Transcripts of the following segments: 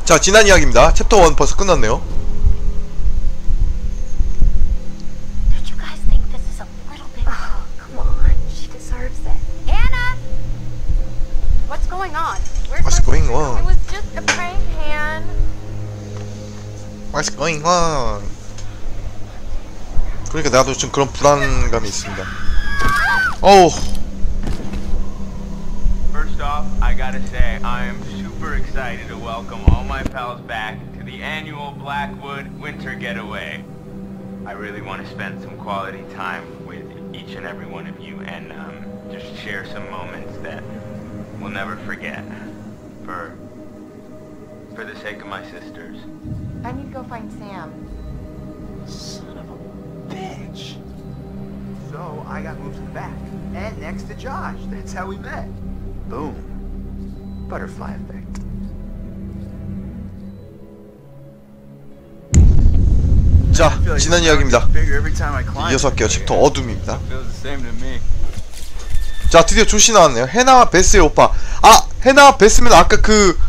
자, 지난 이야기입니다. 챕터 1 벌써 끝났네요. Did you guys think this is a little bit? Oh, come on. She deserves it. Hannah! What's going on? What's going on? It was just a prank, Han. What's going on? 그러니까 나도 좀 그런 불안감이 있습니다. 어우. First off, I gotta say, I am super excited to welcome all my pals back to the annual Blackwood Winter Getaway. I really want to spend some quality time with each and every one of you and just share some moments that we'll never forget. For the sake of my sisters. I need to go find Sam. Son of a bitch. So I got moved to the back and next to Josh. That's how we met. Boom. Butterfly effect. 자, 지난 이야기입니다. Bigger every time I climb. 이어서 할게요. 챕터 어둠입니다. Feels the same to me. 자, 드디어 조시 나왔네요. 해나와 베스의 오빠. 아, 해나와 베스면 아까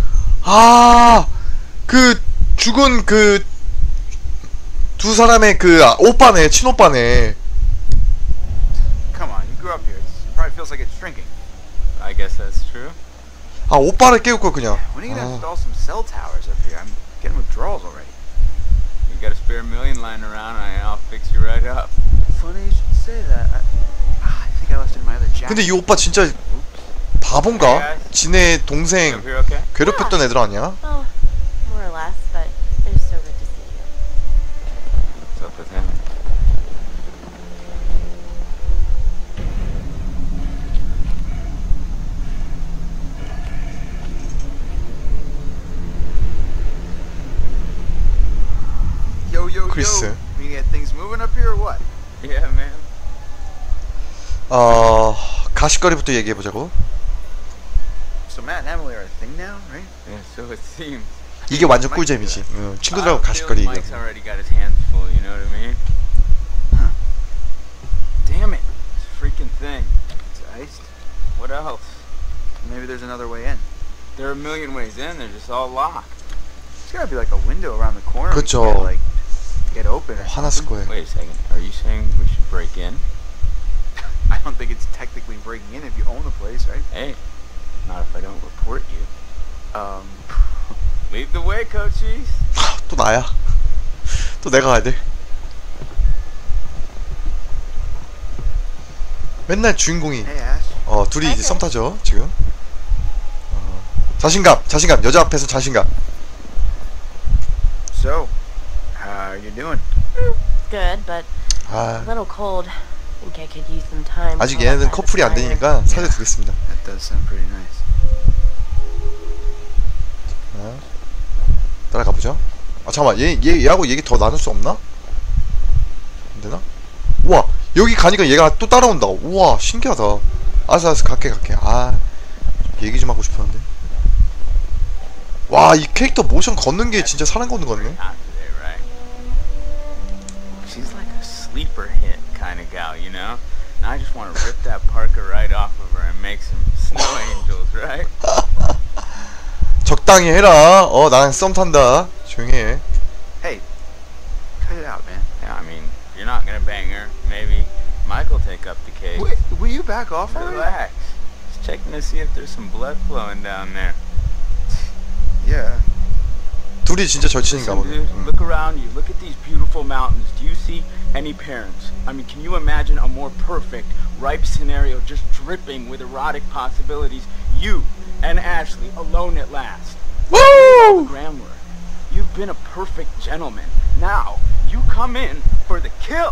그 죽은 그 두 사람의 그 오빠네, 친오빠네. Come on, you grew up here. It probably feels like it's shrinking. I guess that's true. 아, 오빠를 깨우고 그냥. When are you gonna install some cell towers up here? I'm getting withdrawals already. You got a spare million lying around, I'll fix you right up. Funny you should say that. I think I left it in my other jacket. 근데 이 오빠 진짜 바본가? 지네 동생 Up here okay? 괴롭혔던 애들 아니야? Oh, more or less, but it's so good to see you. What's up with him? Yo, Chris. We get things moving up here or what? Yeah, man. 가시거리부터 얘기해보자고. So Matt and Emily are a thing now, right? Yeah, so it seems. 이게 완전 꿀잼이지. 친구들하고 가시거리 얘기. Mike's already got his hands full, you know what I mean? Damn it! It's a freaking thing. It's iced. What else? Maybe there's another way in. There are a million ways in, they're just all locked. There's gotta be like a window around the corner. we 그쵸. can, like get open. Or 화났을 something. 거예요. Wait a second, are you saying we should break in? I don't think it's technically breaking in if you own the place, right? Hey, not if I don't report you. Lead the way, coachies. 또 나야. 또 내가 가야 돼. 맨날 주인공이. Hey Ash. 둘이 이제 썸 타죠 지금. 자신감. 여자 앞에서 자신감. So, how are you doing? Good, but 아, a little cold. Think I could use some time. 아직 to 얘네는 let 커플이 안 that fire. 되니까 살려두겠습니다. That does sound pretty nice. 따라가 보죠. 아, 잠깐만. 얘하고 얘기 더 나눌 수 없나? 안 되나? 우와, 여기 가니까 얘가 또 따라온다. 우와, 신기하다. 알았어, 갈게. 아, 얘기 좀 하고 싶었는데. 와, 이 캐릭터 모션 걷는 게 진짜 사람 걷는 거네. Hot today, right? She's like a sleeper hit kind of gal, you know? And I just want to rip that parka right off of her and make some snow angels, right? 적당히 해라. 나랑 썸 탄다. 조용히 해. Hey, cut it out, man. Yeah, I mean, you're not gonna bang her. Maybe Mike'll take up the case. Wait, will you back off already? Relax. Just checking to see if there's some blood flowing down there. Yeah. 둘이 진짜 절친인가 Listen, 보네. dude, look around you. Look at these beautiful mountains. Do you see any parents? I mean, can you imagine a more perfect, ripe scenario just dripping with erotic possibilities? You and Ashley alone at last. Woo! Gramler, you've been a perfect gentleman. Now, you come in for the kill.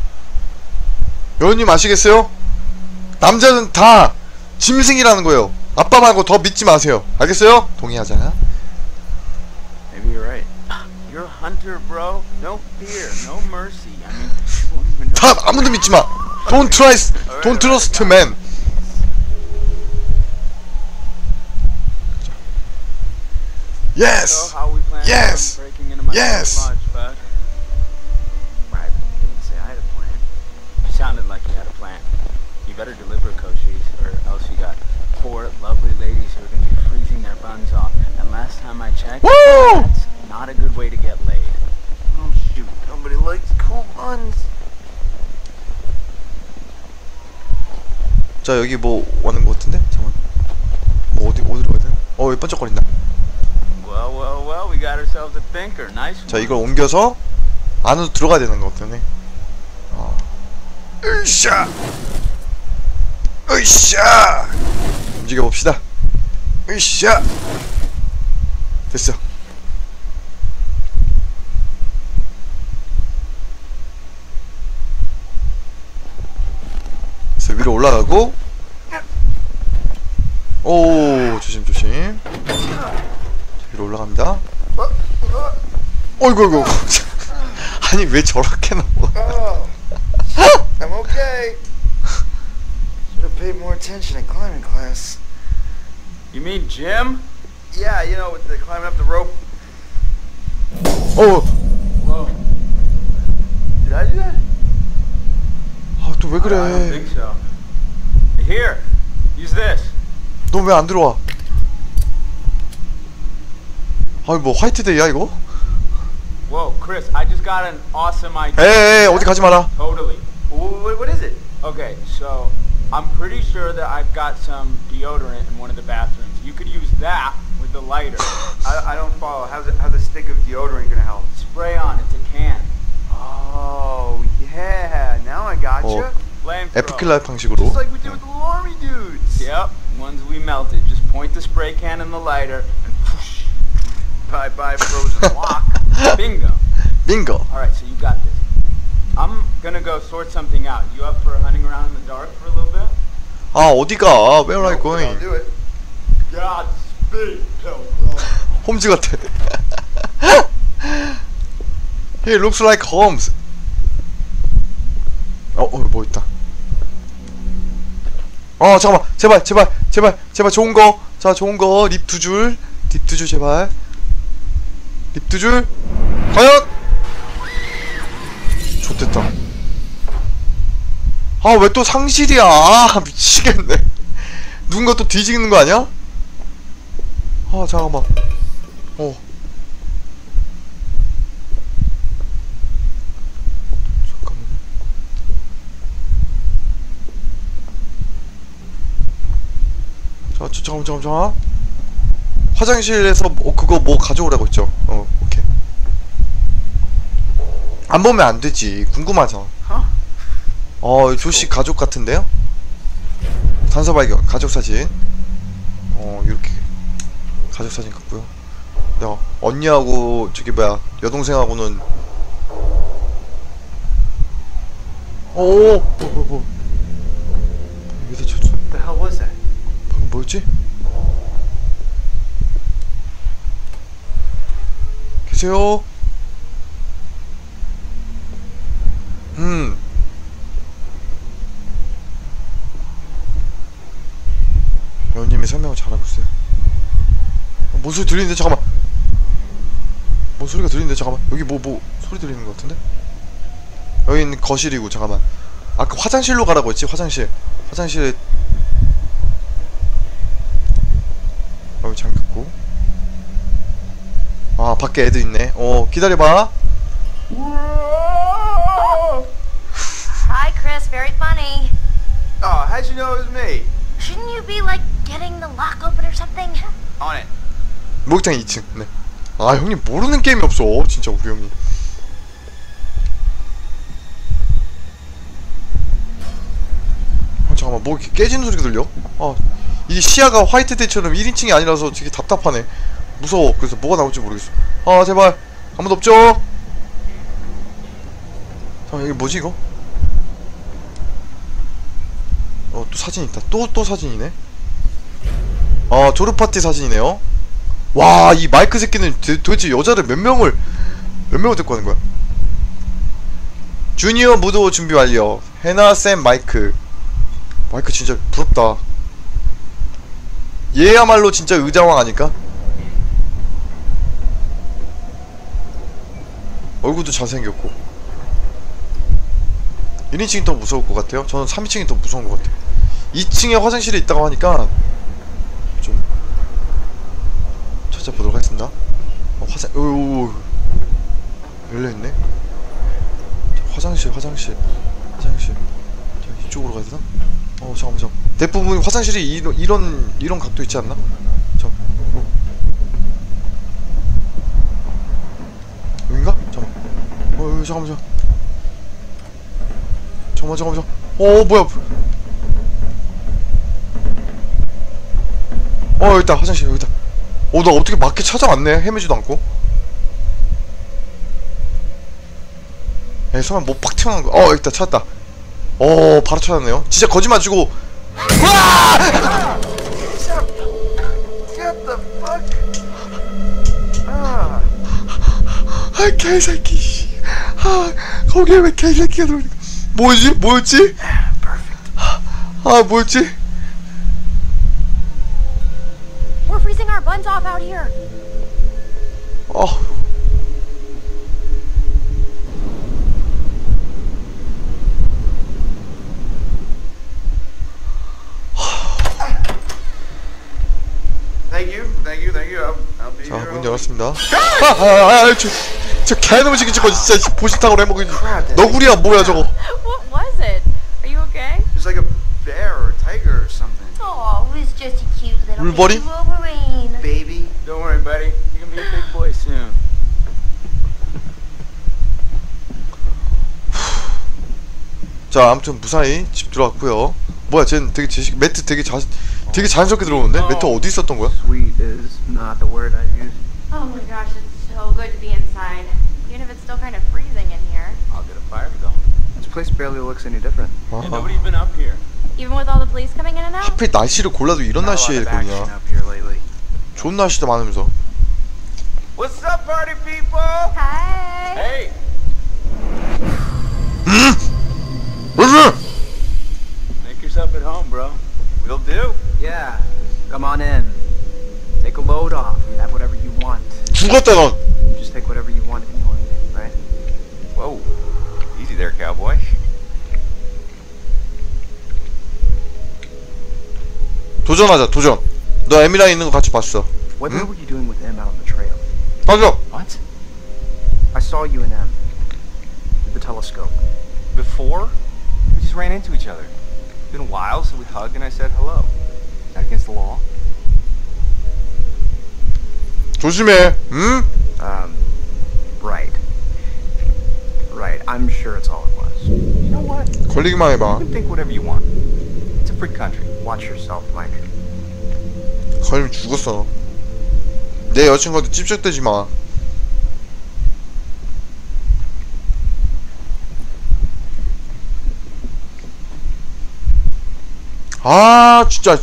여우님 아시겠어요? 남자는 다 짐승이라는 거예요. 아빠 말고 더 믿지 마세요. 알겠어요? 동의하자. Maybe you're right. You're a hunter, bro. No fear, no mercy. I mean, you won't even know. 다 아무도 믿지 마. Don't trust man. Yes. So, how we plan Yes. on breaking into my Yes. lodge, bud? I didn't say I had a plan. Sounded like you had a plan. You better deliver, Cochise, or else you got poor, lovely ladies who are going to be freezing their buns off. And last time I checked, Woo! that's not a good way to get laid. Oh shoot, nobody likes cool buns. 자 여기 뭐 오는 것 같은데? 잠깐만. 뭐 어디로 가야 되나? 여기 번쩍거린다. Well, well, well, we got ourselves a thinker. Nice 자 one. 이걸 옮겨서 안으로 들어가야 되는 것 같네. 으쌰! 으쌰! 움직여 봅시다. 으쌰! 됐어. 그래서 위로 올라가고. 오, 조심 조심. 위로 올라갑니다. 어이구 어이구. 아니 왜 저렇게 나와? I'm okay. Should have paid more attention in climbing class. You mean Jim? Yeah, you know, with the climbing up the rope. 어. Whoa. Did I do that? 아 또 왜 I don't 그래? think so. Here, use this. 너 왜 안 들어와? 아니 뭐 화이트데이야 이거? Whoa, Chris, I just got an awesome idea. 에이 어디 가지 마라. Totally. What is it? Okay, so I'm pretty sure that I've got some deodorant in one of the bathrooms. You could use that with the lighter. I don't follow. How's a stick of deodorant gonna help? Spray on, it's a can. Oh, yeah. Now I gotcha. F킬라 방식으로. Just like we did with the Lormy dudes. Yep, ones we melted. Just point the spray can in the lighter and whoosh. Bye bye frozen lock. Bingo. 빙고. Alright, so you got this. I'm gonna go sort something out. You up for hunting around in the dark for a little bit? 아 어디가? Where are you I'll going? do it. Godspeed, Pilgrim. 홈즈 같아. He looks like Holmes. 뭐 있다. 잠깐만. 제발 좋은 거. 자, 좋은 거. 립 두 줄. 제발. 립 두 줄. 과연! 좋됐다. 아, 왜 또 상실이야? 아, 미치겠네. 누군가 또 뒤지는 거 아니야? 아, 잠깐만. 잠깐만. 화장실에서 그거 뭐 가져오라고 했죠? 오케이. 안 보면 안 되지. 궁금하죠. 조씨 가족 같은데요? 단서 발견. 가족 사진. 이렇게 가족 사진 같고요. 야, 언니하고 저기 뭐야 여동생하고는 뭐. 여기서 What the hell was that? 방금 뭐였지? 계세요? 배우님이 설명을 잘하고 있어요. 뭔 소리 들리는데? 잠깐만. 뭔 소리가 들리는데? 잠깐만. 여기 뭐 소리 들리는 것 같은데? 여기는 거실이고. 잠깐만. 아까 화장실로 가라고 했지? 화장실에 여기 잠겼고. 아, 밖에 애들 있네. 기다려봐. Hi, Chris. Very funny. Oh, how'd you know it was me? Shouldn't you be, like, getting the lock open or something? On it. 목욕탕 2층. 네. 아, 형님 모르는 게임이 없어. 진짜 우리 형님. 잠깐만, 뭐 이렇게 깨지는 소리가 들려? 이게 시야가 화이트데이처럼 1인칭이 아니라서 되게 답답하네. 무서워. 그래서 뭐가 나올지 모르겠어. 제발. 아무도 없죠? 잠깐만, 여기 뭐지 이거? 또 사진 있다. 또 사진이네. 졸업파티 사진이네요. 와, 이 마이크 새끼는 도대체 여자를 몇 명을 데리고 가는 거야? 주니어 무도 준비 완료. 해나 쌤 마이크 진짜 부럽다. 얘야말로 진짜 의자왕 아닐까? 얼굴도 잘생겼고. 1인칭이 더 무서울 것 같아요. 저는 3인칭이 더 무서운 것 같아요. 2층에 화장실이 있다고 하니까 좀 찾아보도록 하겠습니다. 오, 열려있네. 화장실. 자, 이쪽으로 가야 되나? 잠깐만. 대부분 화장실이 이런 각도 있지 않나? 여긴가? 잠깐만. 뭐야? 여기 있다. 화장실 여기 있다. 나 어떻게 맞게 찾아왔네. 헤매지도 않고. 설마 뭐 팍 튀어나온 거. 여기 있다. 찾았다. 바로 찾았네요. 진짜 거짓말 치고. 와! Get the fuck? 개새끼 씨. 거기에 왜 개새끼가 들어오니까. 뭐였지? 뭐였지? We're freezing our buns off out here. Thank you. I'll be 자, here. 문 열었습니다. 저 개놈의 지금 저거 진짜 보신탕으로 해먹은 너구리야 뭐야 저거. What was it? Are you okay? It's like a bear or a tiger or something. Oh, it was just a cute little Wolverine? baby Wolverine. Baby. Don't worry, buddy. You're gonna be a big boy soon. 자, 아무튼 무사히 집 들어왔고요. 뭐야, 쟤는 되게 매트 되게 자연스럽게 들어오는데? 매트 어디 있었던 거야? Sweet is not the word I use. Oh my gosh, it's so good to be inside. Even if it's still kind of freezing in here. I'll get a fire going. This place barely looks any different. And nobody's been up here. Even with all the police coming in and out? 하필 날씨를 골라도 이런 Not a lot 날씨에 of action 그러냐. up here lately. 좋은 날씨도 많으면서. What's up, party people? Hi. Hey! Make yourself at home, bro. Will do. Yeah. Come on in. Take a load off. Have whatever you want. 죽었다 넌. Just take whatever you want anyway, right? Whoa. Easy there, cowboy. 도전하자, 도전. 너 에미랑 있는 거 같이 봤어. What were you doing with M out on the trail? 맞아. What? I saw you and M. With the telescope. Before? We just ran into each other. It's been a while, so we hugged and I said hello. Is that against the law? 조심해. 응? Right. Right. I'm sure it's all it was. You know what? 걸리기만 해봐. You can think whatever you want. It's a free country. Watch yourself, Mike. 걸리면 죽었어. 내 여친구한테 찝쩍대지 마. 아, 진짜.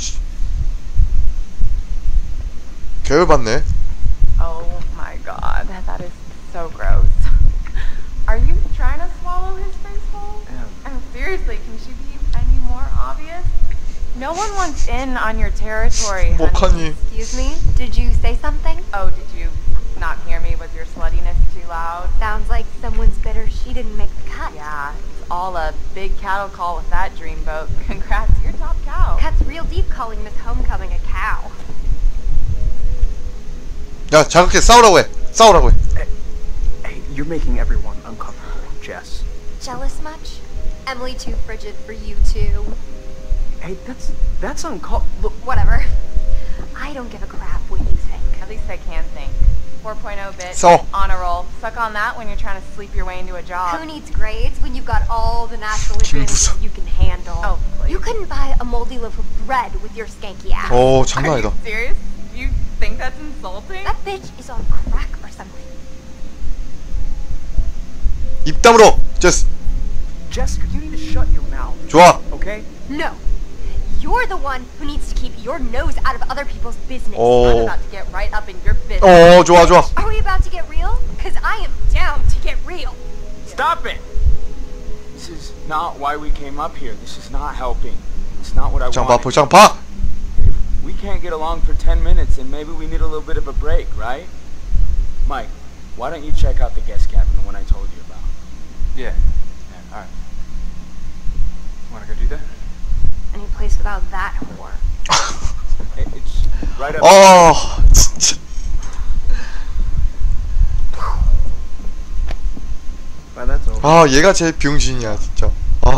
개열받네. Oh my god, that is so gross. Are you trying to swallow his face whole? Seriously, can she be any more obvious? No one wants in on your territory, honey. 뭐하니? Excuse me? Did you say something? Oh, did you not hear me? Was your sluttiness too loud? Sounds like someone's bitter she didn't make the cut. Yeah, it's all a big cattle call with that dreamboat. Congrats, you're top cow. Cuts real deep calling Miss Homecoming a cow. 야, 자극해. 싸우라고 해. 싸우라고 해. Hey, you're making everyone uncomfortable, Jess. Jealous much? Emily too frigid for you too. Hey, that's uncalled. Look, Whatever. I don't give a crap what you think. At least I can think. 4.0 bitch, So. on a roll. Suck on that when you're trying to sleep your way into a job. Who needs grades when you've got all the national advantages 김부서. you can handle? Oh, please. You couldn't buy a moldy loaf of bread with your skanky ass. 오, 장난 Are 아니다. you serious? You think that's insulting? That bitch is on crack or something. 입 다물어. 제스. Jessica, you need to shut your mouth, 좋아. okay? No. You're the one who needs to keep your nose out of other people's business. I'm 오. about to get right up in your business. 좋아, 좋아. Are we about to get real? Because I am down to get real. Stop it! This is not why we came up here. This is not helping. It's not what I 장 봐, wanted. 장 봐. We can't get along for 10 minutes and maybe we need a little bit of a break, right? Mike, why don't you check out the guest cabin, the one I told you about? Yeah. Alright. place without that whore. It's right up. 진짜. Well, that's over. 얘가 제일 병신이야 진짜.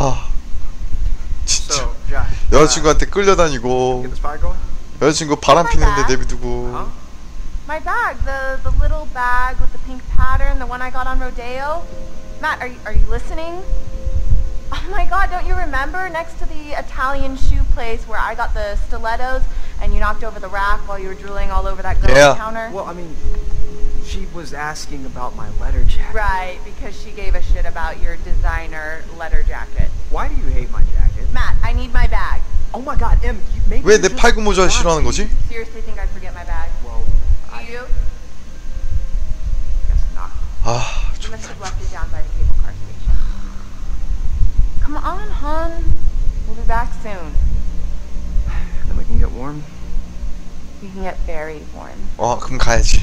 진짜. So, Josh, 여자친구한테 끌려다니고 get this fire going? 여자친구 바람 피는데 내비두고. Huh? My bag, the little bag with the pink pattern, the one I got on Rodeo. Matt, are you listening? Oh my God, don't you remember next to the Italian shoe place where I got the stilettos and you knocked over the rack while you were drooling all over that girl's Yeah. counter? Well, I mean, she was asking about my letter jacket. Right, because she gave a shit about your designer letter jacket. Why do you hate my jacket? Matt, I need my bag. Oh my God, Em, maybe 왜 you're 내 just 팔굽 모자를 not 싫어하는 거지? Seriously think I'd forget my bag? Well, Do you? guess not. You must have left it down by the cable car station. Come on, hon. We'll be back soon. Then we can get warm. We can get very warm. 그럼 가야지.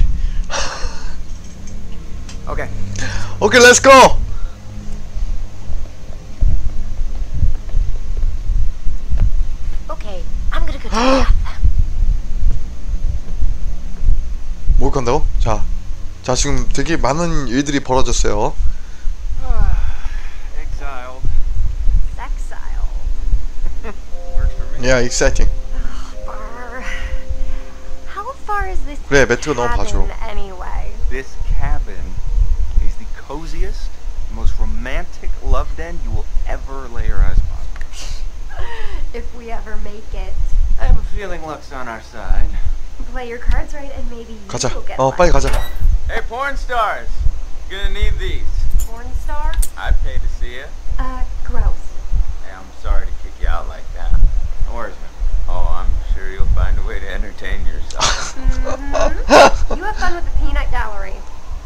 Okay. 오케이, 렛츠 고! Okay, I'm gonna go take a bath. 뭘 간다고? 자, 지금 되게 많은 일들이 벌어졌어요. Exiled. Sexile. Works for me. Yeah, exciting. Brr. How far is this 그래, 매트가 너무 봐줘. cabin anyway? This cabin is the coziest, most romantic love den you will ever lay your eyes upon. If we ever make it. I have a feeling luck's on our side. Play your cards right and maybe 가자. you'll get 빨리 가자. Hey, porn stars! Gonna need these. Porn star? I'd pay to see you. Gross. Hey, I'm sorry to kick you out like that. No worries, man. Oh, I'm sure you'll find a way to entertain yourself. You have fun with the peanut gallery.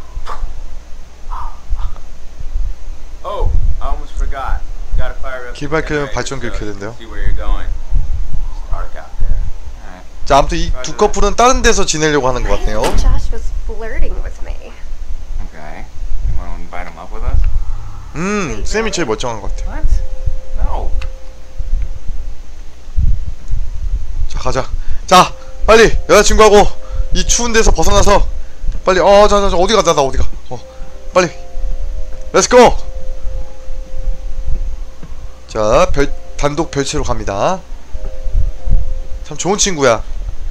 Oh, I almost forgot. Gotta fire up. 기발크는 발전기를 켜야 된대요. See where you're going. It's dark out there. Alright. 자, 아무튼 이 두 커플은 다른 데서 지내려고 하는 것 같네요. Josh was flirting with me. Okay. You wanna invite him up with us? 쌤이 제일 멀쩡한 것 같아. What? No. 자, 가자. 자, 빨리 여자친구하고 이 추운 데서 벗어나서 빨리 자, 어디 가자, 나 어디 가. 빨리. 렛츠고. 자, 단독 별채로 갑니다. 참 좋은 친구야.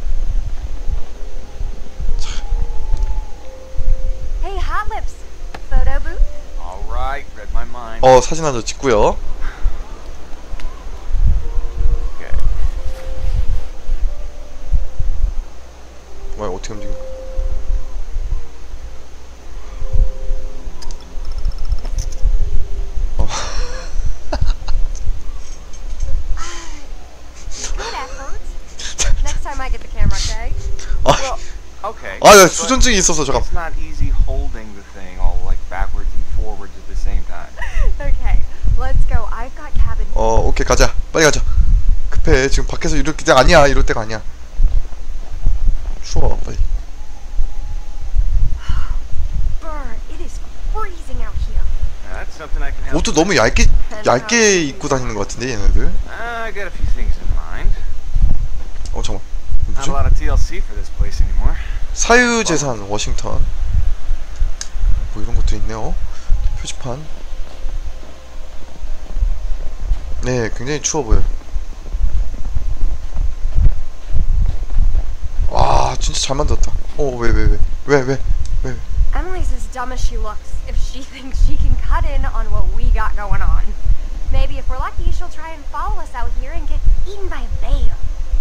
Hey, Hot Lips. Photo booth? Alright, read my mind. 사진 한 장 찍고요. Okay. 뭐야, 어떻게 움직여? Good effort. Next time I get the camera, okay? Well, okay. 나 but 수전증이 있어서 잠깐. It's not easy holding the thing all like backwards and forwards at the same time. Okay, let's go. I've got cabin. 오케이, 가자. 빨리 가자. 급해. 지금 밖에서 이럴 때가 아니야. 이럴 때가 아니야. 추워, 빨리. Brr, it is freezing out here. That's something I can help. 옷도 너무 얇게 입고 다니는 것 같은데, 얘네들. I got a few things in mind. 잠깐만. Not 뭐지? a lot of TLC for this place anymore. 사유재산 워싱턴. 뭐 이런 것도 있네요. 표지판. 네, 굉장히 추워 보여요. 와, 진짜 잘 만들었다. 왜? Emily's as dumb as she looks if she thinks she can cut in on what we got going on. Maybe if we're lucky, she'll try and follow us out here and get eaten by a bear.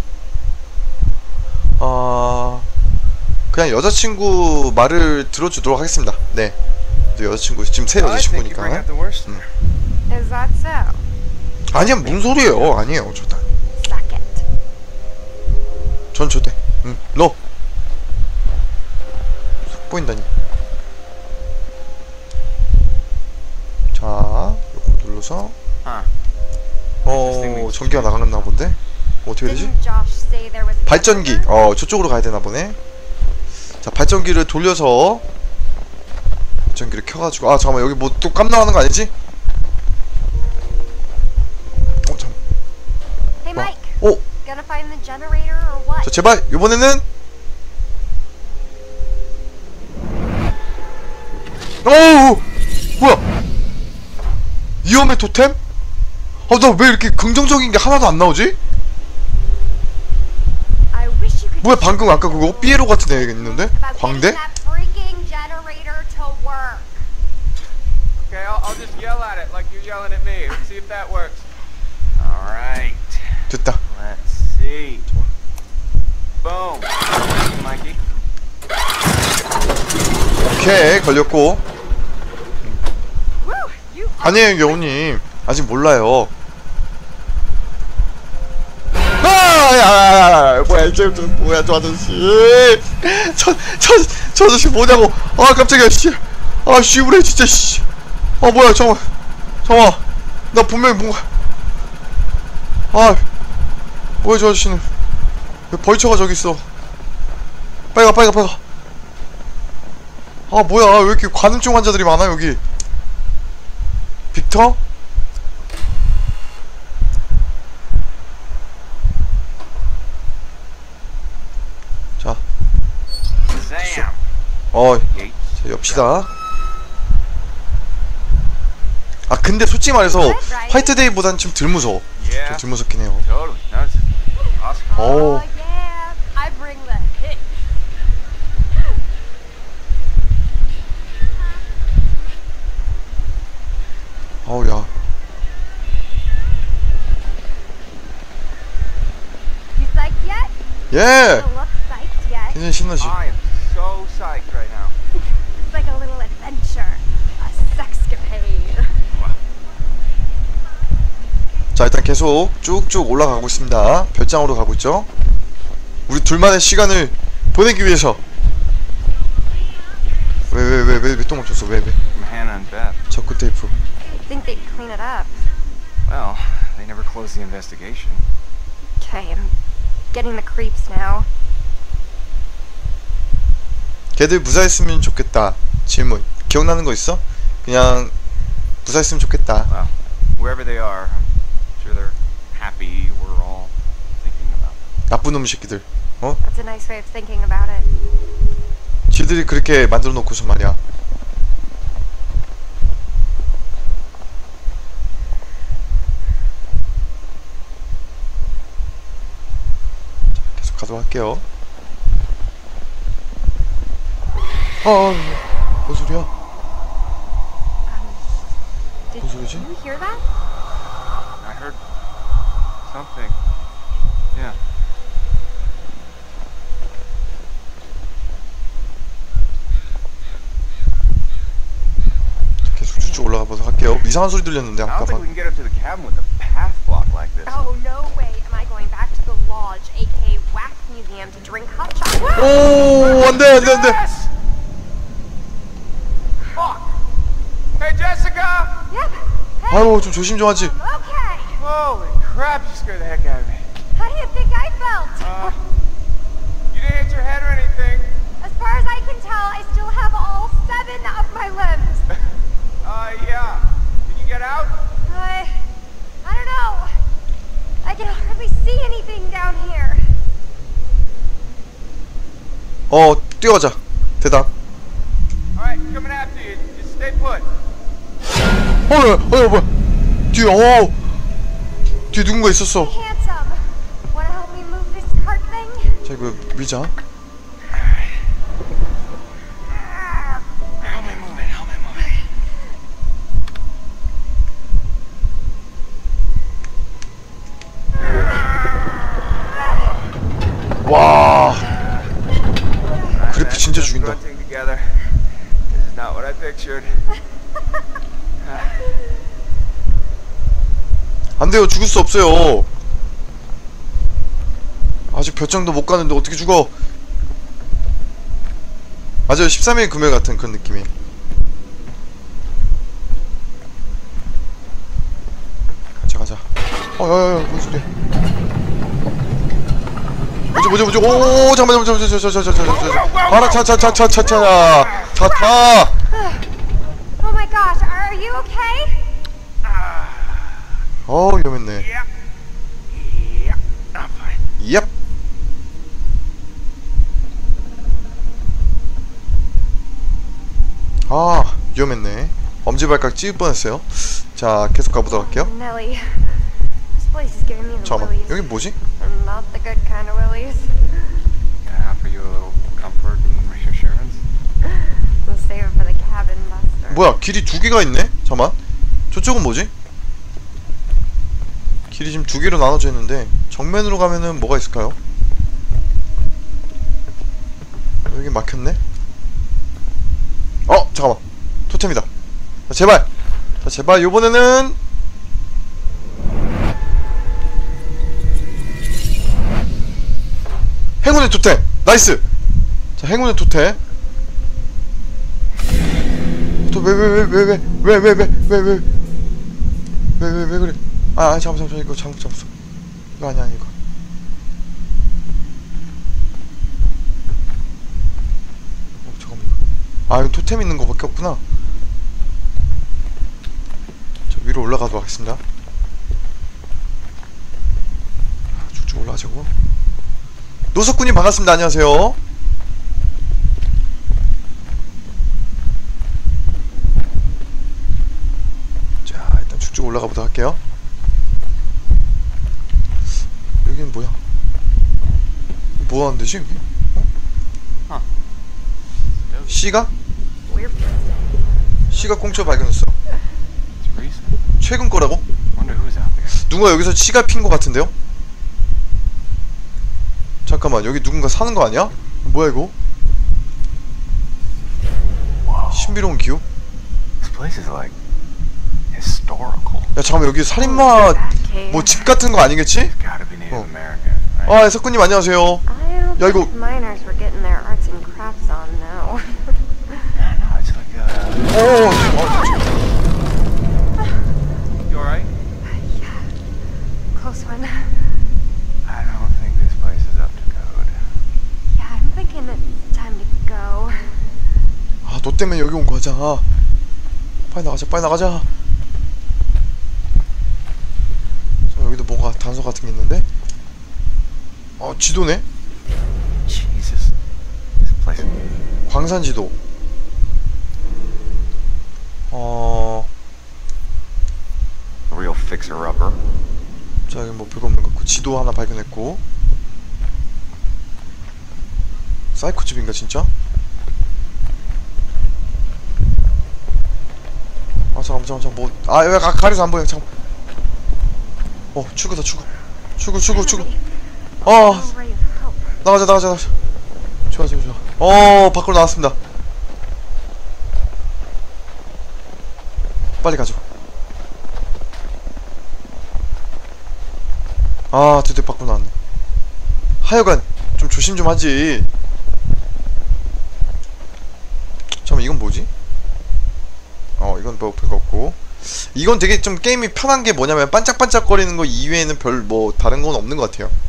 그냥 여자친구 말을 들어주도록 하겠습니다. 네. 또 여자친구, 지금 새 I think you bring 여자친구니까. out the worst. Is that so? 아니야, 무슨 소리예요? 아니에요, 절대. Suck it. 전 절대. 너. 속 보인다니. 자, 요거 눌러서. 전기가 나갔나 본데? 어떻게 되지? Didn't Josh say there was a 발전기. generator? 저쪽으로 가야 되나 보네. 자, 발전기를 돌려서 발전기를 켜가지고. 잠깐만, 여기 뭐 또 깜 나가는 거 아니지? 잠깐만. Hey, Mike. generator or what? 자, 제발 이번에는 어우 뭐야 위험의 토템? 아 나 왜 이렇게 긍정적인 게 하나도 안 나오지? I wish you could 뭐야 방금 아까 그거 삐에로 같은 애 있는데? about 광대? getting that freaking generator to work. Okay, I'll just yell at it like you're yelling at me. Let's see if that works. All right. 됐다. Let's see. Boom. Mikey. 오케이 걸렸고. Woo! You 아니에요 여우님 아직 몰라요. 아야 뭐야 이제부터 뭐야 저 아저씨 저 아저씨 뭐냐고. 아 깜짝이야 씨아 씨부래 진짜 씨. 아 뭐야 잠깐만 나 분명히 뭔가 아 뭐야 저 아저씨는 왜 벌처가 저기 있어. 빨리 가. 아 뭐야 왜 이렇게 관음증 환자들이 많아 여기. 빅터? 자 Zam. 자 엽시다. 아 근데 솔직히 말해서 화이트데이보단 좀 덜 무서워. Yeah. 좀 덜 무섭긴 해요. Totally. That's awesome. 오 yeah, I bring the hit. 어우야 You psyched yet? 예 Don't look psyched yet. 굉장히 신나지. I am so psyched right now. It's like a little adventure, a sexcapade. 자 일단 계속 쭉쭉 올라가고 있습니다. 별장으로 가고 있죠. 우리 둘만의 시간을 보내기 위해서. 왜 또 멈췄어. 왜 From Hannah and Beth. 적구 테이프. Think they'd clean it up. Well, they never closed the investigation. Okay, I'm getting the creeps now. 걔들 무사했으면 좋겠다. 질문 기억나는 거 있어? 그냥 무사했으면 좋겠다. Well, wherever they are, I'm sure they're happy. We're all thinking about them. 나쁜 놈 새끼들. 어? That's a nice way of thinking about it. 지들이 그렇게 만들어 놓고서 말이야. 자, 계속 가도록 할게요. 뭔 소리야? Did 무슨 소리지? you hear that? I heard something. Yeah. 계속 쭉쭉 올라가 보도록 할게요. 이상한 소리 들렸는데 I don't 아까 think 봐. we can get up to the cabin with a path block like this. Oh, no way am I going back to the lodge, aka Wax Museum, to drink hot chocolate. 오 안돼. Jess! Fuck! Hey, Jessica! Yep. Hey, 아유 좀 조심 좀 하지. okay. Holy crap, you scared the heck out of me. How do you think I felt? You didn't hit your head or anything. As far as I can tell, I still have all 7 of my limbs. Yeah. Did you get out? I don't know. I can hardly see anything down here. 뛰어가자. 대답. Alright, coming after you. Just stay put. 뭐야. 뒤에 뒤에 누군가 있었어. Handsome. Wanna help me move this cart thing? 자 이거 밀자. Help me move it. 와 그래픽 진짜 죽인다. Grunting together. This is not what I pictured. 안돼요 죽을 수 없어요. 아직 별장도 못 가는데 어떻게 죽어. 맞아요 13일 금요일 같은 그런 느낌이. 가자. 야야야 뭔 소리야. 뭐지 오 잠깐만 봐라 차차 Oh my gosh, are you okay? 위험했네. Yeah. Yeah, I'm fine. 얍 아 위험했네. 엄지발가락 찌을 뻔했어요. 자 계속 가보도록 할게요. Nelly, this place is giving me the 잠깐만 willies. 여기 뭐지? And not the good kind of willies. Can I offer you a little comfort and reassurance? We'll save it for the cabin buster. 뭐야 길이 두 개가 있네? 잠깐만 저쪽은 뭐지? 길이 지금 두 개로 나눠져 있는데 정면으로 가면은 뭐가 있을까요? 여기 막혔네? 잠깐만 토템이다. 자, 제발! 자 제발 요번에는 행운의 토템! 나이스! 자 행운의 토템 왜 그래? 잠깐만 이거 잘못 잡았어. 이거 아니야 이거. 잠깐만 이거. 이거 토템 있는 거밖에 없구나. 저 위로 올라가도록 하겠습니다. 쭉쭉 올라가자고. 노석군님 반갑습니다. 안녕하세요. 쭉 올라가 보도록 할게요. 여기는 뭐야? 뭐 하는 데지 여기? C가? C가 공짜 발견했어. 최근 거라고? 누가 여기서 C가 핀 거 같은데요? 잠깐만 여기 누군가 사는 거 아니야? 뭐야 이거? 신비로운 기후? 야 잠깐만 여기 살인마 뭐 집 같은 거 아니겠지? 석구님 안녕하세요. 야 이거 너 때문에 여기 온 거잖아. 빨리 나가자. 여기도 뭔가 단서 같은 게 있는데? 지도네? 광산 지도. Real fixer-upper. 자, 여기 뭐 별거 없는 것 같고 지도 하나 발견했고. 사이코 집인가 진짜? 잠깐만 뭐 여기 가려서 안 보여. 잠깐만. 출구다 출구. 나가자. 좋아. 밖으로 나왔습니다. 빨리 가죠. 드디어 밖으로 나왔네. 하여간 좀 조심 좀 하지. 잠깐만 이건 뭐지? 이건 뭐 별거 없고. 이건 되게 좀 게임이 편한 게 뭐냐면 반짝반짝거리는 거 이외에는 별 뭐 다른 건 없는 것 같아요.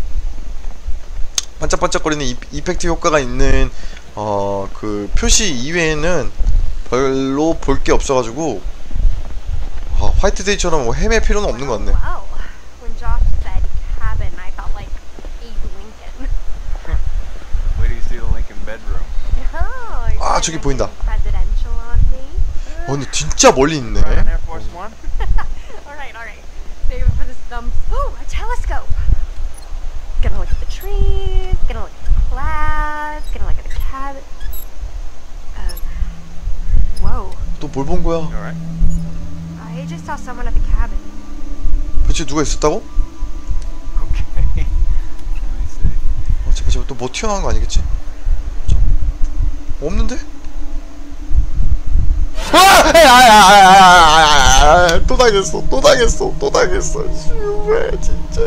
반짝반짝거리는 이펙트 효과가 있는 그 표시 이외에는 별로 볼 게 없어가지고 화이트데이처럼 뭐 헤맬 필요는 없는 것 같네. 저기 보인다. 근데 진짜 멀리 있네. Alright. Save it for the stumps. Oh, a telescope. Gonna look at the trees, gonna look at the clouds, gonna look at the cabin. Whoa. 또 뭘 본 거야? I just saw someone at the cabin. 도대체 누가 있었다고? 제발 또 뭐 튀어나온 거 아니겠지? 없는데? 또 당했어. 왜 진짜.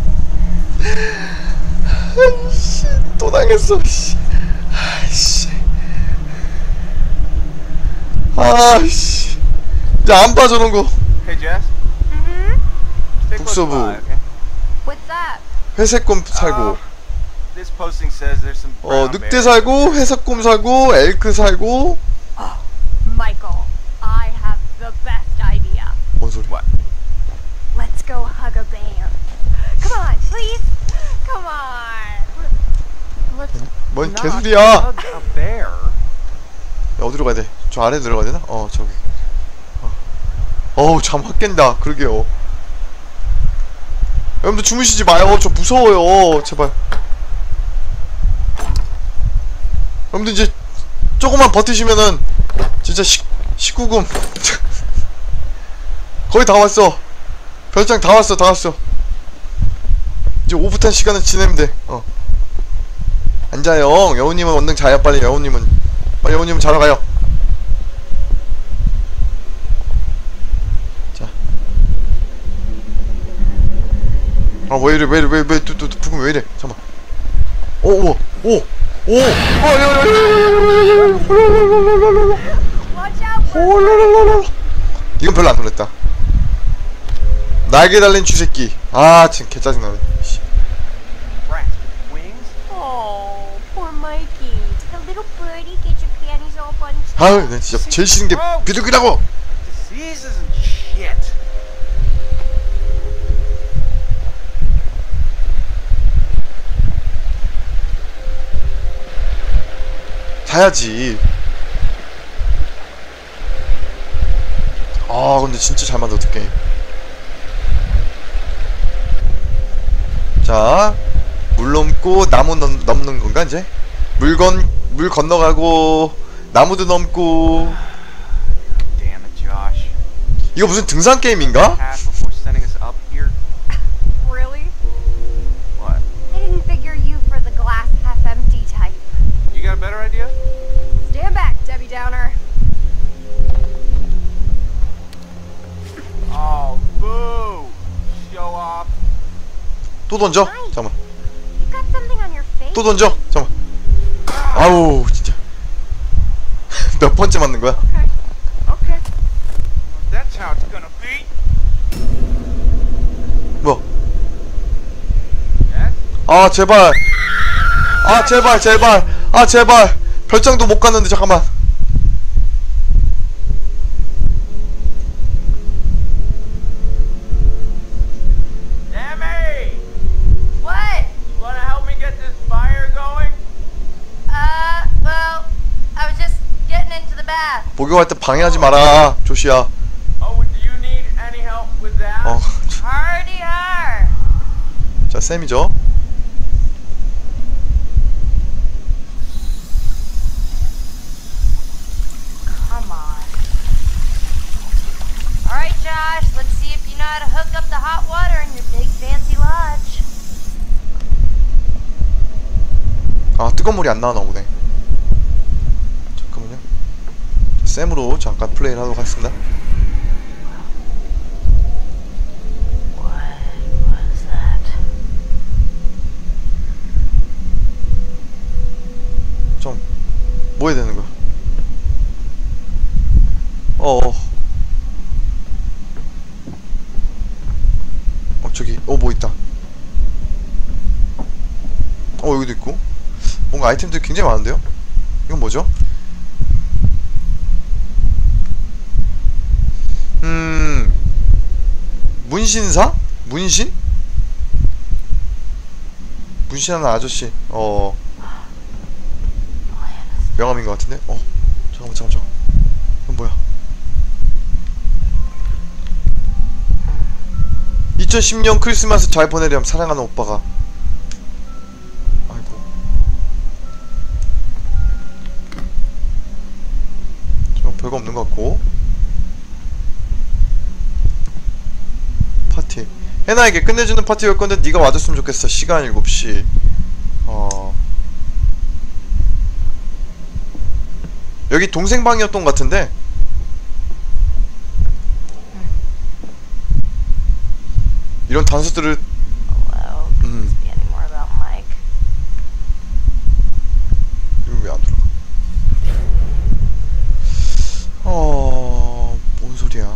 또 당했어. 이제 안 봐 저런 거. Hey Jess. 북서부. What's that? 회색곰 살고. This posting says there's some brown 늑대 bears. 살고, 회색곰 살고, 엘크 살고. Michael, I have the best idea. 뭔 소리? What? Let's go hug a bear. Come on, please. Come on. Let's 뭔 not 개소리야? hug a bear. 야, 어디로 가야 돼? 저 아래 들어가야 되나? 저기. 어우, 잠 확 깬다. 그러게요. 여러분들 주무시지 마요. 저 무서워요. 제발. 여러분들 이제 조금만 버티시면은 진짜 19금 거의 다 왔어. 별장 다 왔어. 이제 오붓한 시간을 지내면 돼. 앉아요. 여우님은 얼른 자요. 빨리 여우님은 자러 가요. 자. 왜 이래 또 부금 왜 이래. 잠깐만. 오. Watch out for 이건 별로 안 놀랬다. 날개 달린 쥐새끼. 아, 지금 개 짜증나네. Rat. Wings? Oh, poor Mikey. The little birdie get your panties all bunched up. 아유, 내 진짜 제일 싫은 게 비둘기라고. Diseases and shit. 자야지. 아, 근데 진짜 잘 만들었다 게임. 자, 물 넘고 나무 넘는 건가 이제? 물 건너가고 나무도 넘고. Damn it, Josh. 이거 무슨 등산 게임인가? Pass before sending us up here. Really? What? I didn't figure you for the glass half empty type. You got a better idea? Stand back, Debbie Downer. Oh, boo! Show off. 또 던져? 잠깐만. You got something on your face? 또 던져? 잠깐만. 아우, 진짜. 몇 번째 맞는 거야? Okay. That's how it's gonna be. 뭐야? Yes? 아, 제발. 아, 제발. 별장도 못 갔는데, 잠깐만. Emmy! What? You wanna help me get this fire going? Well, I was just getting into the bath. 목욕할 때 방해하지 마라, 조시야. Oh, do you need any help with that? Hardy har. 자, 쌤이죠. Come on. All right, Josh. Let's see if you know how to hook up the hot water in your big fancy lodge. 아, 뜨거운 물이 안 나오나 보네. 잠깐만요. 쌤으로 잠깐 플레이를 하도록 하겠습니다. 좀 뭐 해야 되는 거야? 저기 뭐 있다. 여기도 있고. 뭔가 아이템들이 굉장히 많은데요? 이건 뭐죠? 문신사? 문신? 문신하는 아저씨. 명함인 것 같은데? 잠깐만. 이건 뭐야? 2010년 크리스마스 잘 보내렴. 사랑하는 오빠가. 아이고. 저 별거 없는 것 같고. 파티. 해나에게 끝내주는 파티였 건데 네가 와줬으면 좋겠어. 시간 7시. 여기 동생 방이었던 것 같은데. 이런 단서들을. Hello. Could this be any more about Mike? 이거 왜 안 들어가? 뭔 소리야?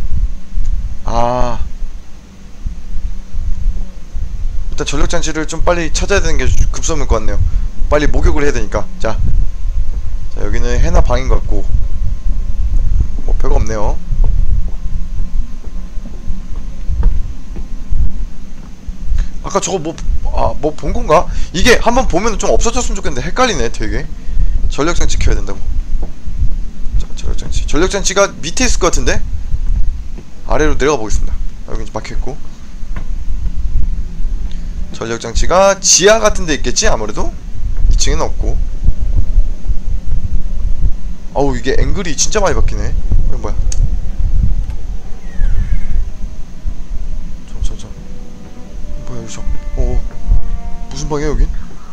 일단 전력장치를 좀 빨리 찾아야 되는 게 급선무일 것 같네요. 빨리 목욕을 해야 되니까. 자, 여기는 해나 방인 것 같고. 뭐 별거 없네요. 아까 저거 뭐 본 건가? 이게 한번 보면 좀 없어졌으면 좋겠는데 헷갈리네 되게. 전력장치 켜야 된다고. 자, 전력장치가 밑에 있을 것 같은데? 아래로 내려가 보겠습니다. 여기 이제 막혀있고. 전력장치가 지하 같은 데 있겠지? 아무래도 2층에는 없고. 아우 이게 앵글이 진짜 많이 바뀌네. 이거 뭐야? 저 뭐야 여기서? 무슨 방이야 여긴?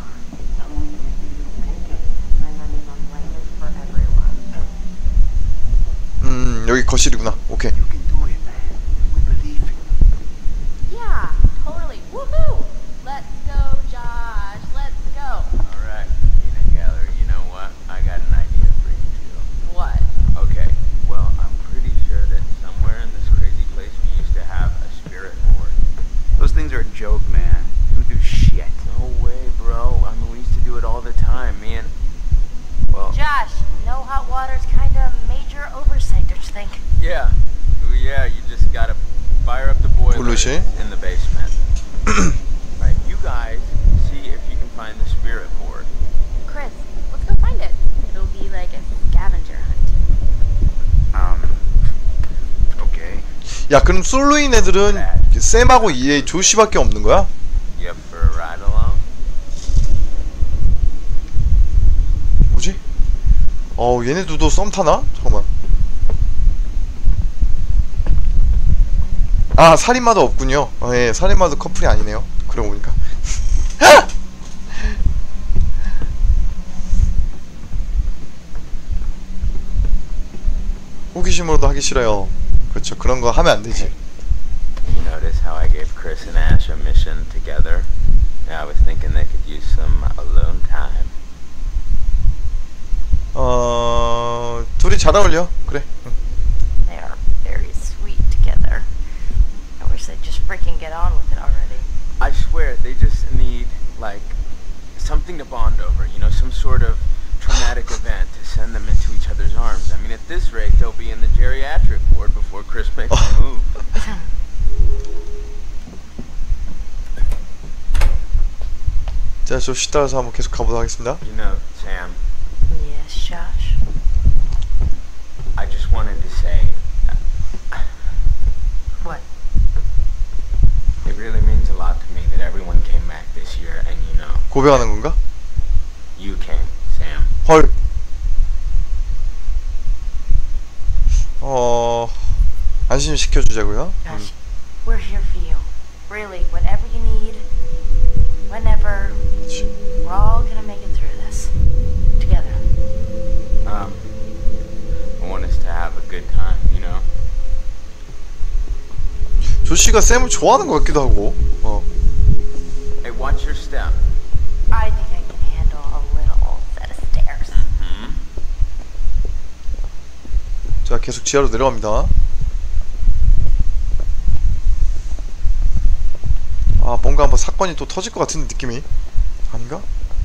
여기 거실이구나. 오케이. You can do it, man. We believe in you. Yeah, totally. Woohoo! Let's go, Josh. Let's go. Alright, Peanut Gallery, you know what? I got an idea for you too. What? Okay, well, I'm pretty sure that somewhere in this crazy place we used to have a spirit board. Those things are a joke, man. Who do shit? No way, bro. I mean, we used to do it all the time. Me and... Well, Josh, no hot water's kinda major oversight, don't you think? yeah. Yeah, you just gotta fire up the boiler Bullshit. in the basement. Right, you guys see if you can find the spirit board. Chris, let's go find it. It'll be like a scavenger hunt. Okay. 야 그럼 솔로인 애들은 샘하고 얘 조시밖에 없는 거야? You up for a ride along? 뭐지? 얘네들도 썸 타나? 잠깐만. 아 살인마도 없군요. 예, 살인마도 커플이 아니네요. 그러고 보니까. 호기심으로도 하기 싫어요. 그렇죠. 그런 거 하면 안 되지. You notice how I gave Chris and Ash a mission together? Yeah, I was thinking they could use some alone time. 둘이 잘 어울려. 그래. 응. They are very sweet together. I wish they'd just freaking get on with it already. I swear, they just need, like, something to bond over, you know, some sort of traumatic event to send them into each other's arms. I mean, at this rate, they'll be in the geriatric ward before Chris makes a move. 자, 조시 따라서 한번 계속 가보도록 하겠습니다. You know, Sam, Yes, Josh. I just wanted to say, What? it really means a lot to me that everyone came back this year, and you know, 고백하는 건가? you came, Sam. 헐. 안심시켜주자고요. Josh, we're here for you. Really, whatever you need, whenever, we're all gonna make it through this. Together. I want us to have a good time, you know? 조시가 샘을 좋아하는 것 같기도 하고. Hey, watch your step. I think I can handle a little set of stairs. 자, 계속 지하로 내려갑니다. 아, 뭔가 한번 사건이 또 터질 것 같은 느낌이. 아닌가?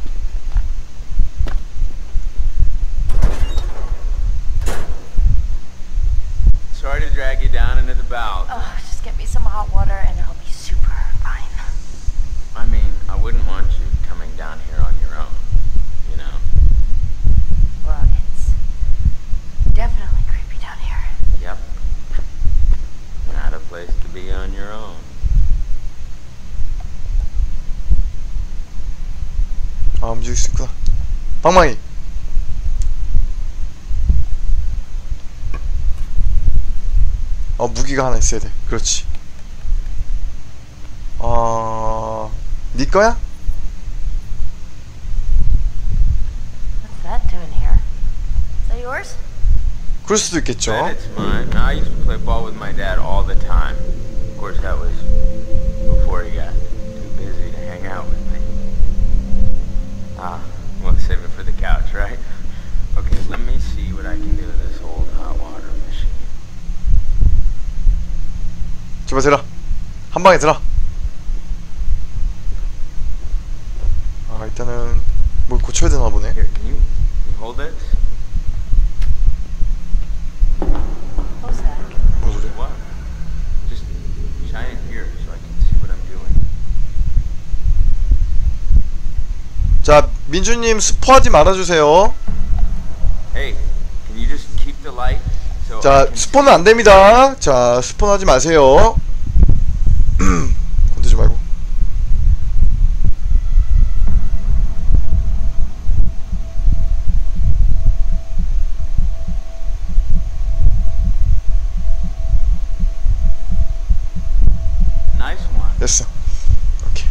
Sorry to drag you down into the bowels. Oh, just get me some hot water and I'll be super fine. I mean, I wouldn't want you coming down here on your own, you know? Well, it's definitely creepy down here. Yep. Not a place to be on your own. 아, 움직일 수 있구나. 방망이. 무기가 하나 있어야 돼. 그렇지. 네 거야? What's that doing here? Is that yours? 그럴 수도 있겠죠. And it's mine. I used to play ball with my dad all the time. Of course, that was before he got too busy to hang out with me. We'll save it for the couch, right? Okay, let me see what I can do with this old hot water machine. 제발 대라. 한 방에 대라. 일단은 뭘 고쳐야 되나 보네. Here, can you hold it? What's that? 무슨 소리야? What? Just shine it here so I can see what I'm doing. 자, 민주님 스포하지 말아주세요. Hey, can you just keep the light 자, 스폰은 안 됩니다. 자, 스폰하지 마세요. 건드지 말고. Nice one. 됐어. 오케이.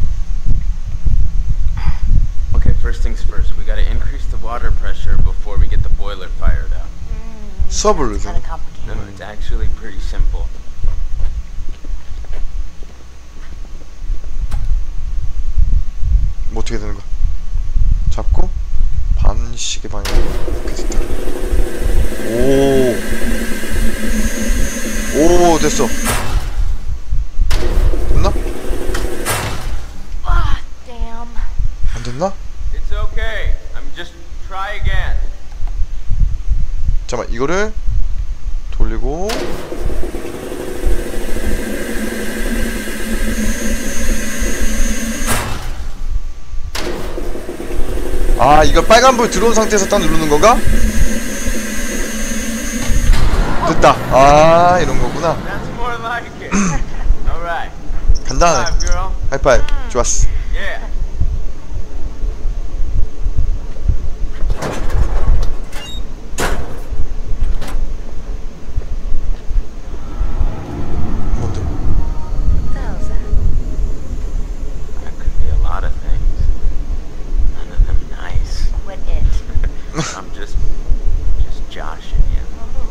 Okay, first things first. We gotta increase the water pressure before we get the boiler fired up. 수압을 Kind 넣으세요. of complicated. No, it's actually pretty simple. 뭐 어떻게 되는 거야? 잡고 반시계 방향 이렇게 됐다. 오 됐어. 됐나? Ah, damn. 안 됐나? It's okay. I'm just try again. 잠깐만 이거를 돌리고 아 이거 빨간불 들어온 상태에서 딱 누르는 건가? 됐다. 아 이런 거구나. That's more like it. All right. 간단하네. Five, girl. 하이파이브. 좋았어. Yeah. 뭔데? What the hell's that? That could be a lot of things. None of them nice. Quit it. I'm just joshing you.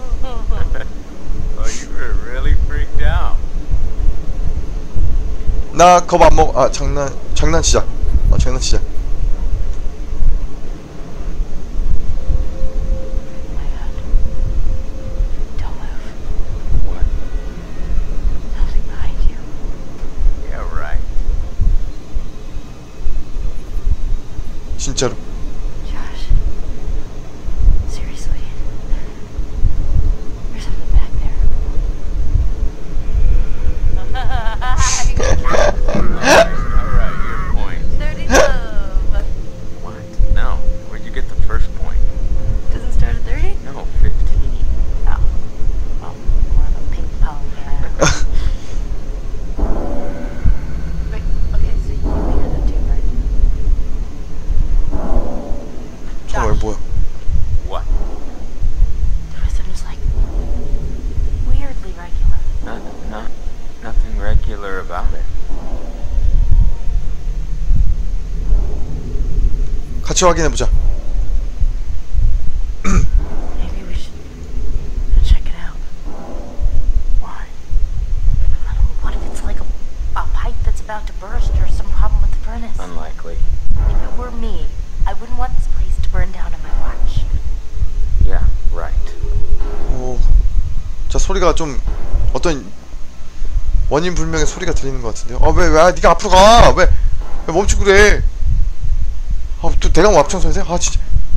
Oh, you were really freaked out. 나 겁 안 먹. 아 장난치자. 장난치자. Oh my god. Don't move. What? Nothing behind you. Yeah, right. 진짜로. Josh. Seriously. There's something back there. All right, your point. Dirty love. What? No. Where'd you get the first point? Doesn't start at 30? No, 15. Oh. Well, more of a ping pong guy. Wait, okay, so you hear that too, right? 잠깐만 이거 뭐야? What? The rhythm is like weirdly regular. Nothing regular about it. 같이 확인해보자. Maybe we should check it out. Why? I don't know, what if it's like a pipe that's about to burst or some problem with the furnace? Unlikely. If it were me, I wouldn't want this place to burn down on my watch. Yeah, right. 오. 자 소리가 좀 어떤 원인 불명의 소리가 들리는 것 같은데요. 왜 네가 앞으로 가? 왜 멈추고 그래? 또 대강 앞장서세요? 진짜.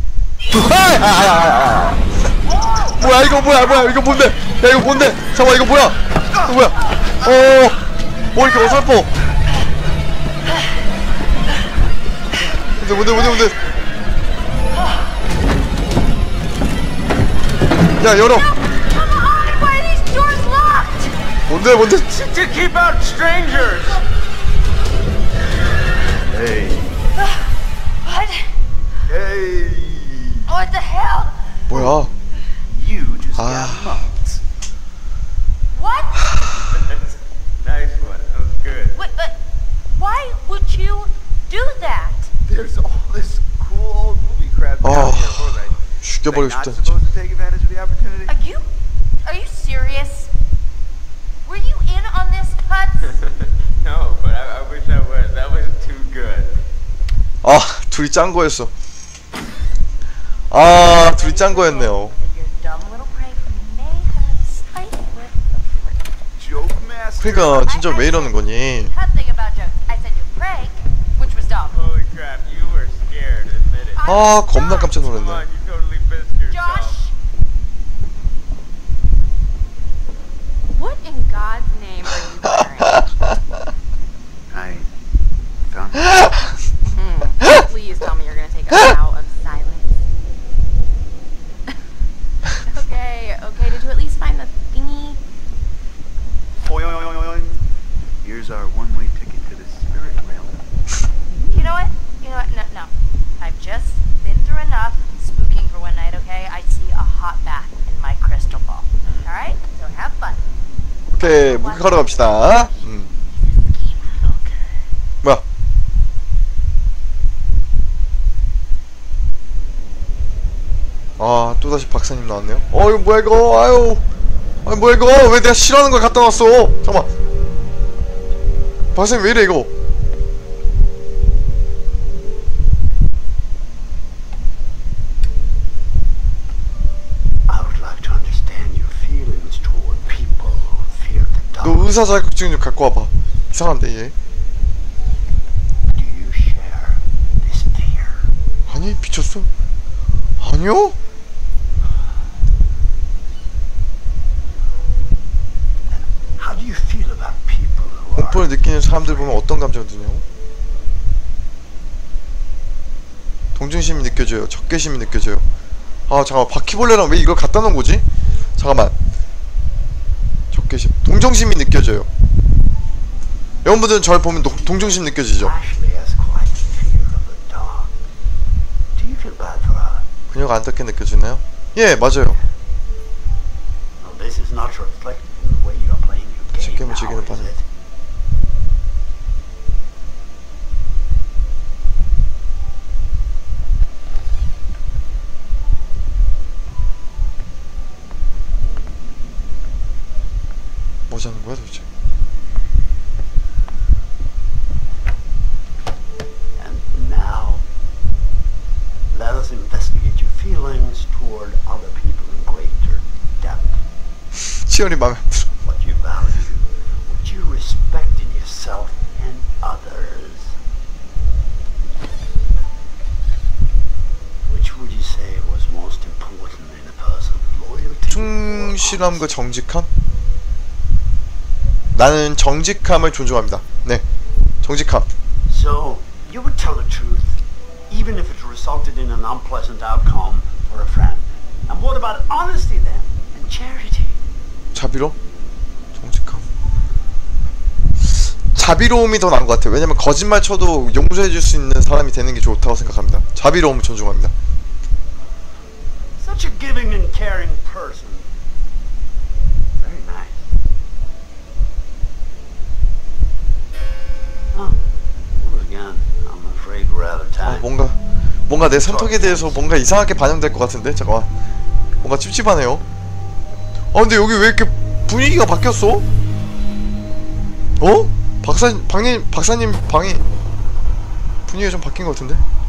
뭐야 이거 뭐야 이거 뭔데? 야 이거 뭔데? 잠깐만 이거 뭐야? 이거 뭐야? 이렇게 어설퍼? 뭔데? 야 열어. Why are these doors locked? 뭔데? To keep out strangers! Hey. What? Hey. What the hell? 뭐야? You just Ah. got mugged. What? Nice one. That was good. Wait, but why would you do that? There's all this cool old movie crap down here. What are they 죽여버리고 not 싶다. supposed to take advantage of the opportunity? Are you serious? Were you in on this, Putz? No, but I wish I was. That was too good. 둘이 짠 거였어. 둘이 짠 거였네요. Your dumb little prank may have slightly with the flirt. Joke master. 그러니까 진짜 왜 이러는 거니? Nothing about jokes. I said you prank, which was dumb. Holy crap, you were scared. Admit it. 겁나 깜짝 Come 놀랐네. on, you totally pissed yourself. Josh, What in God's name are you wearing? I found Please tell me you're gonna take a vow of silence. Okay, did you at least find the know what? No. I've just been through enough spooking for one night, okay? I see a hot bath in my crystal ball. Alright? So have fun. 오케이, 목욕하러 갑시다. 뭐야? 아, 또다시 박사님 나왔네요. 이거 뭐야 이거? 아유, 뭐야 이거? 왜 내가 싫어하는 걸 갖다 놨어? 잠깐만. 박사님 왜 이래 이거? 너 의사 자격증 좀 갖고 와봐. 이상한데 얘. 아니 미쳤어? 아니요? 공포를 느끼는 사람들 보면 어떤 감정을 드냐고? 동정심이 느껴져요. 적개심이 느껴져요. 아 잠깐만, 바퀴벌레랑 왜 이걸 갖다 놓은 거지? 잠깐만. 적개심, 동정심이 느껴져요. 여러분들은 저를 보면 동정심 느껴지죠? 그녀가 안타깝게 느껴지나요? 예, 맞아요. 같이 게임을 즐기는 반응. 뭐 하는 거야 도대체? And now, let us investigate your feelings toward other people in greater depth. 치열이 마음에 안 들어. What you value, what you respect in yourself and others. Which would you say was most important in a person? Loyalty. 충실함과 정직함? 나는 정직함을 존중합니다. 네, 정직함. So, you would tell the truth, even if it resulted in an unpleasant outcome for a friend. And what about honesty then? And charity? 자비로움? 정직함. 자비로움이 더 나은 것 같아요. 왜냐면 거짓말 쳐도 용서해줄 수 있는 사람이 되는 게 좋다고 생각합니다. 자비로움을 존중합니다. Such a giving and caring person. Very nice. Once again, I'm afraid we're out of time. 뭔가 내 선택에 대해서 뭔가 이상하게 반영될 것 같은데? 잠깐만. 뭔가 찝찝하네요. 근데 여기 왜 이렇게 분위기가 바뀌었어? 박사님 방이 분위기가 좀 바뀐 것 같은데?